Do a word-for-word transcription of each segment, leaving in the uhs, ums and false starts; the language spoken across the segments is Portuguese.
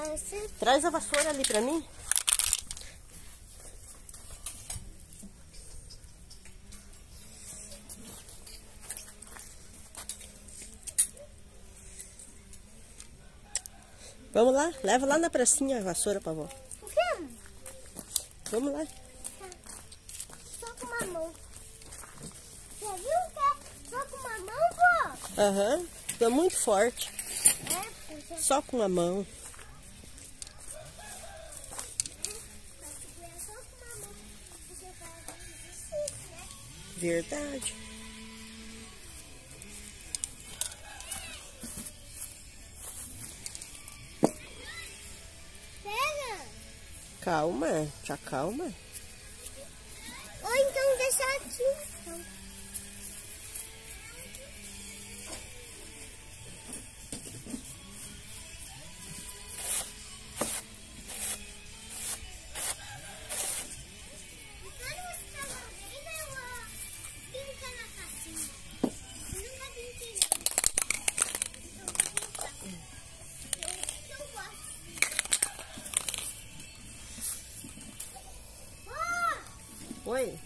você. Traz a vassoura ali pra mim. Vamos lá, leva lá na pracinha a vassoura pra vó. O quê? Vamos lá. Só com uma mão. Você viu que é só com uma mão, pô? Aham, tá muito forte. É, você... Só com a mão. Pra segurar só com uma mão. Você faz exercício, né? Verdade. Pega. Calma, te acalma. Ou então deixa aqui. Então. Oi.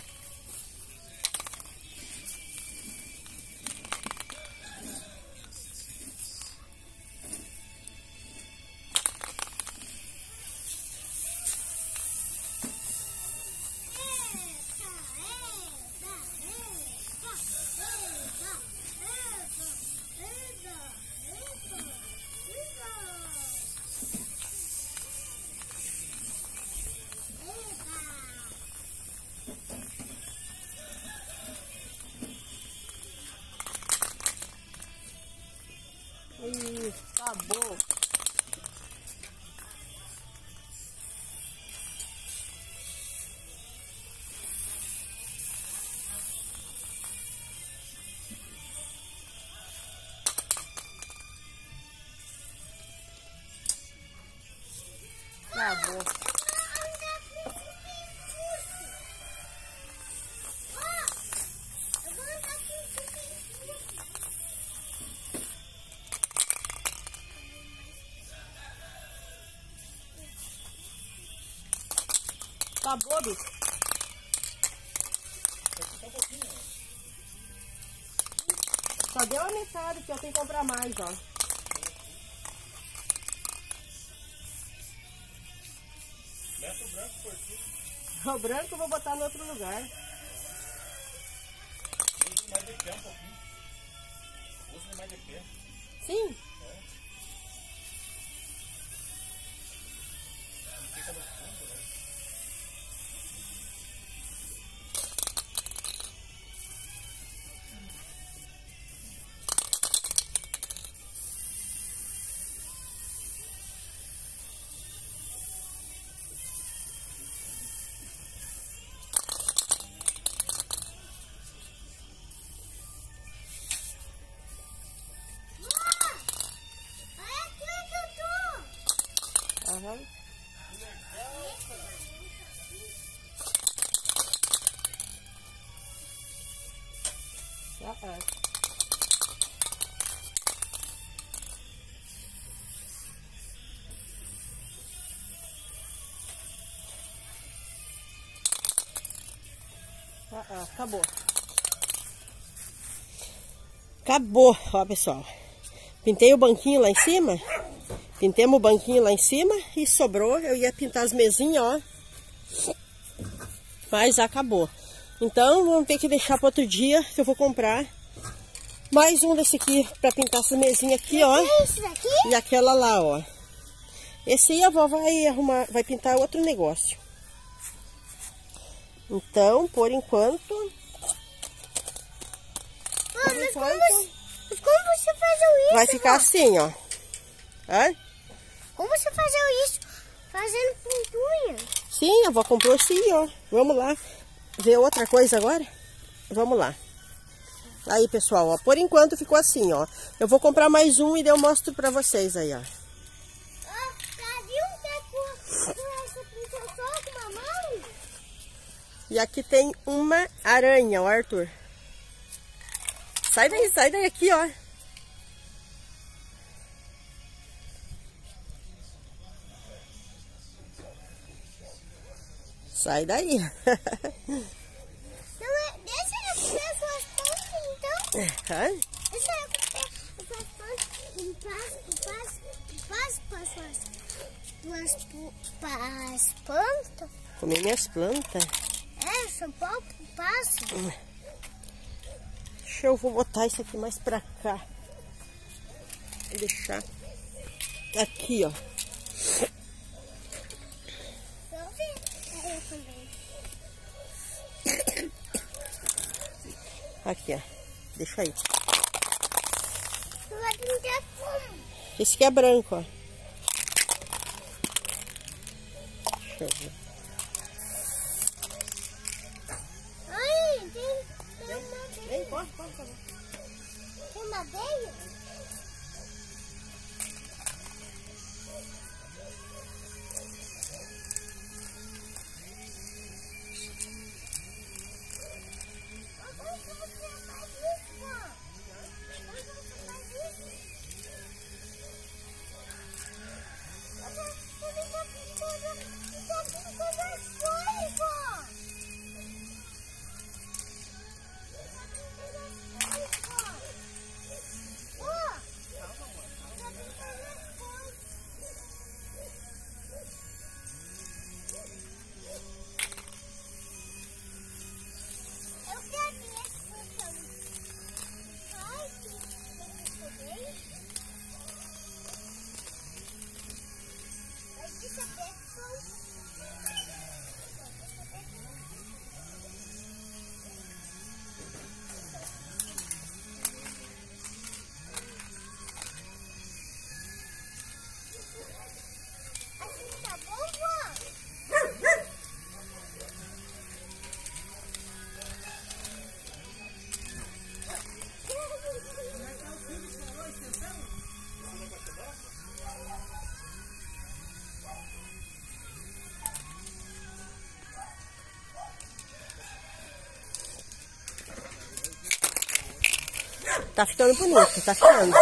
Ih, acabou. Acabou. Acabou, bicho. Só deu a metade, que eu tenho que comprar mais, ó. Mete o branco por cima. O branco eu vou botar no outro lugar. Usa mais de pé um pouquinho. Usa mais de pé. Sim. Fica no fundo, né? Aham. Já é. Ah, ah, acabou. Acabou, ó pessoal. Pintei o banquinho lá em cima. Pintemos o banquinho lá em cima e sobrou. Eu ia pintar as mesinhas, ó. Mas acabou. Então vamos ter que deixar para outro dia que eu vou comprar mais um desse aqui para pintar essa mesinha aqui, ó. Esse daqui? E aquela lá, ó. Esse aí a vó vai arrumar, vai pintar outro negócio. Então, por enquanto... Ah, por mas enquanto como, você, como você fazeu isso? vai ficar vó? assim, ó. Hã? Como você fazeu isso? Fazendo pintura? Sim, a vó comprou sim, ó. Vamos lá ver outra coisa agora? Vamos lá. Aí, pessoal, ó. Por enquanto ficou assim, ó. Eu vou comprar mais um e daí eu mostro pra vocês aí, ó. Ah, já viu que é com essa pintura só com uma mão? E aqui tem uma aranha, ó, Arthur. Sai daí, sai daí aqui, ó. Sai daí. Não é, deixa eu ver suas pontas, então. Hã? Deixa eu ver suas pontas. E passo, passo, passo, passo, passo. Duas as plantas. Comer minhas plantas. É, só pouco passo. Deixa eu vou botar isso aqui mais pra cá. Vou deixar aqui, ó. Eu vi. Eu também. Aqui, ó. Deixa aí. Tu vai pintar como? Esse aqui é branco, ó. Deixa eu ver. Ai, tem, tem uma Vem, abelha. corre, corre, corre. Tem uma abelha? Como que você faz isso, pô? Como que você faz isso? Você você tá pintando, tá pintando as flores, pô! Assim tá bom, vó? Tá ficando bonito, tá ficando.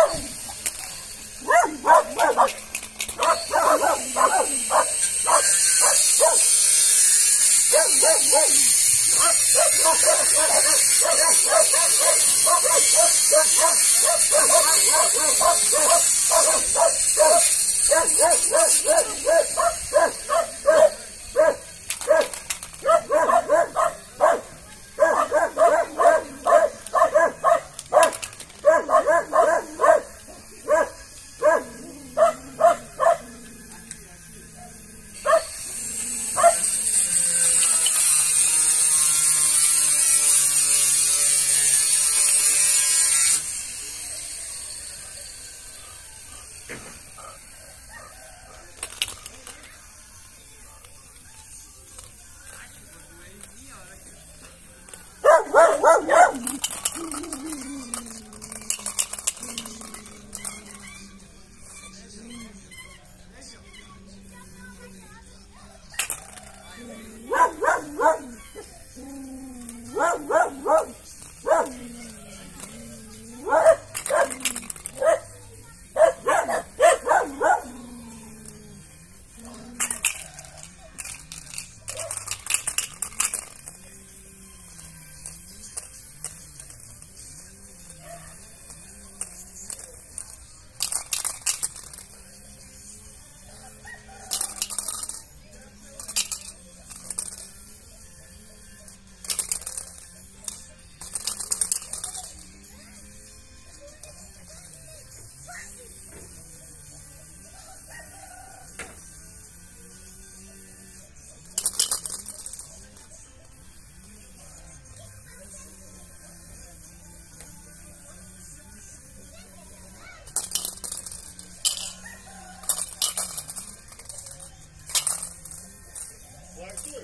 Ô, Arthur,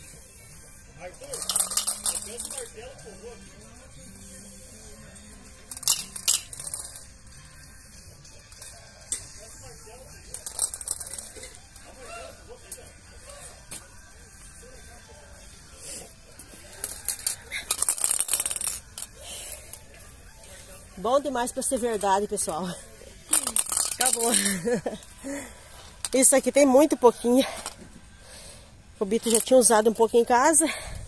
Arthur, eu tenho esse martelo que eu vou aqui. Bom demais pra ser verdade, pessoal. Acabou. Isso aqui tem muito pouquinho. O Bito já tinha usado um pouco em casa.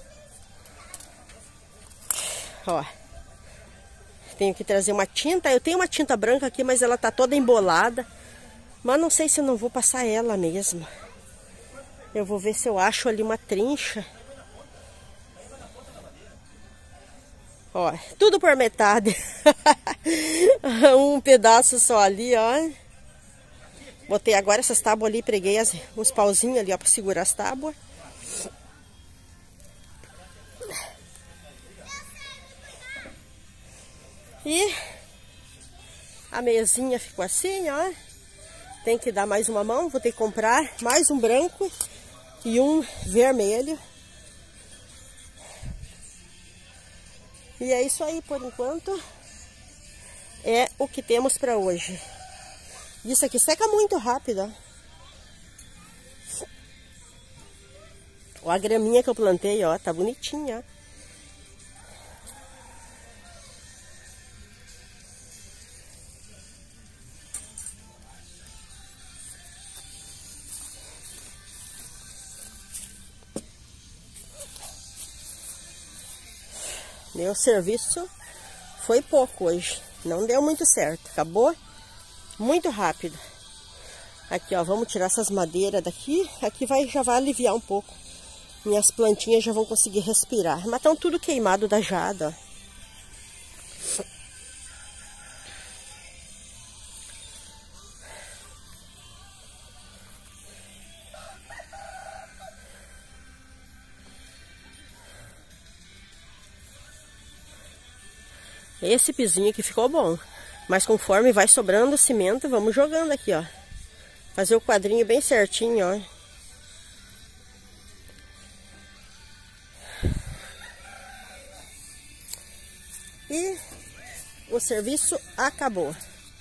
Ó. Tenho que trazer uma tinta. Eu tenho uma tinta branca aqui, mas ela tá toda embolada. Mas não sei se eu não vou passar ela mesmo. Eu vou ver se eu acho ali uma trincha. Ó, tudo por metade. Um pedaço só ali, ó. Botei agora essas tábuas ali, preguei as, uns pauzinhos ali, ó, pra segurar as tábuas. E a mesinha ficou assim, ó. Tem que dar mais uma mão, vou ter que comprar mais um branco e um vermelho. E é isso aí por enquanto. É o que temos para hoje. Isso aqui seca muito rápido, ó. Ó, a graminha que eu plantei, ó, tá bonitinha, ó. Meu serviço foi pouco hoje. Não deu muito certo. Acabou muito rápido. Aqui, ó. Vamos tirar essas madeiras daqui. Aqui vai, já vai aliviar um pouco. Minhas plantinhas já vão conseguir respirar. Mas estão tudo queimado da jada, ó. Esse pisinho aqui ficou bom. Mas conforme vai sobrando o cimento, vamos jogando aqui, ó. Fazer o quadrinho bem certinho, ó. E o serviço acabou.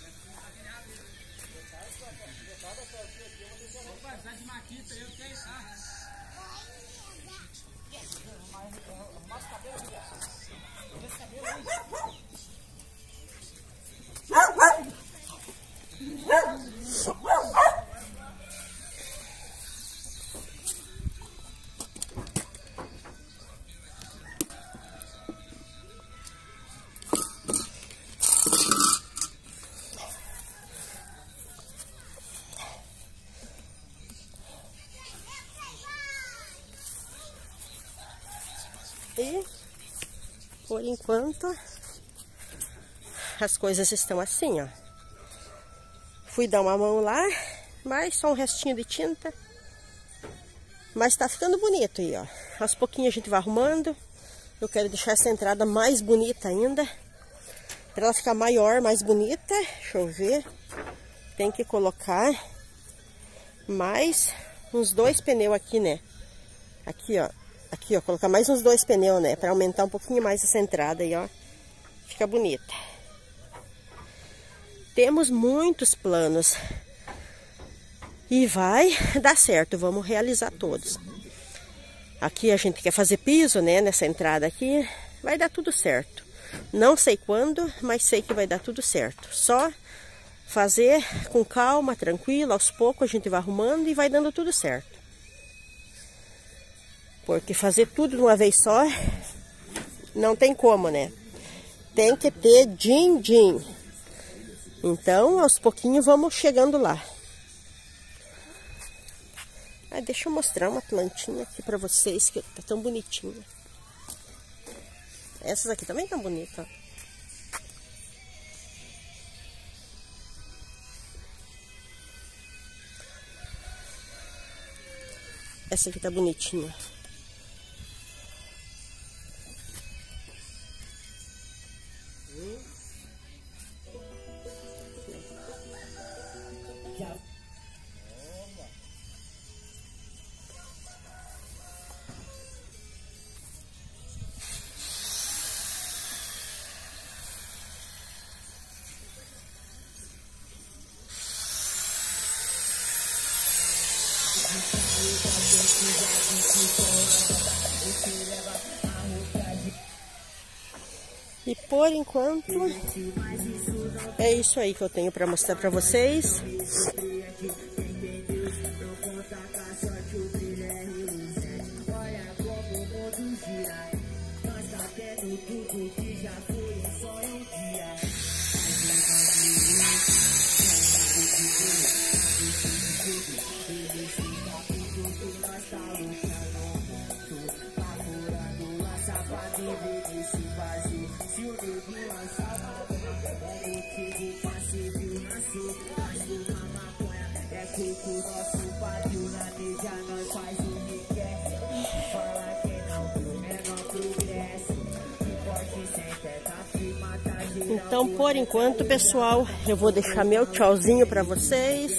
E por enquanto as coisas estão assim, ó. Fui dar uma mão lá, mas só um restinho de tinta. Mas tá ficando bonito aí, ó. Aos pouquinhos a gente vai arrumando. Eu quero deixar essa entrada mais bonita ainda, para ela ficar maior, mais bonita. Deixa eu ver. Tem que colocar mais uns dois pneus aqui, né? Aqui, ó. Aqui, ó, colocar mais uns dois pneus, né? Para aumentar um pouquinho mais essa entrada aí, ó. Fica bonita. Temos muitos planos. E vai dar certo, vamos realizar todos. Aqui a gente quer fazer piso, né? Nessa entrada aqui. Vai dar tudo certo. Não sei quando, mas sei que vai dar tudo certo. Só fazer com calma, tranquilo, aos poucos a gente vai arrumando e vai dando tudo certo. Porque fazer tudo de uma vez só não tem como, né? Tem que ter din-din. Então, aos pouquinhos vamos chegando lá. Ah, deixa eu mostrar uma plantinha aqui pra vocês que tá tão bonitinha. Essas aqui também tão bonitas. Essa aqui tá bonitinha. E por enquanto é isso aí que eu tenho para mostrar para vocês. Então, por enquanto, pessoal, eu vou deixar meu tchauzinho para vocês.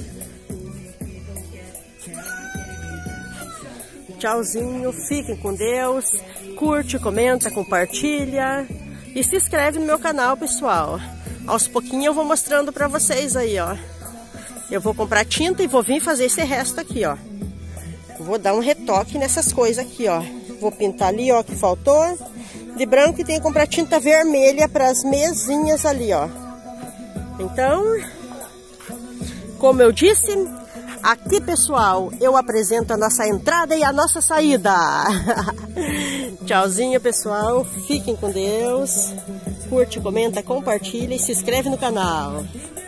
Tchauzinho, fiquem com Deus. Curte, comenta, compartilha e se inscreve no meu canal, pessoal. Aos pouquinhos eu vou mostrando para vocês aí, ó. Eu vou comprar tinta e vou vir fazer esse resto aqui, ó. Vou dar um retoque nessas coisas aqui, ó. Vou pintar ali, ó, que faltou de branco, e tem que comprar tinta vermelha para as mesinhas ali, ó. Então, como eu disse, aqui, pessoal, eu apresento a nossa entrada e a nossa saída. Tchauzinho, pessoal. Fiquem com Deus. Curte, comenta, compartilha e se inscreve no canal.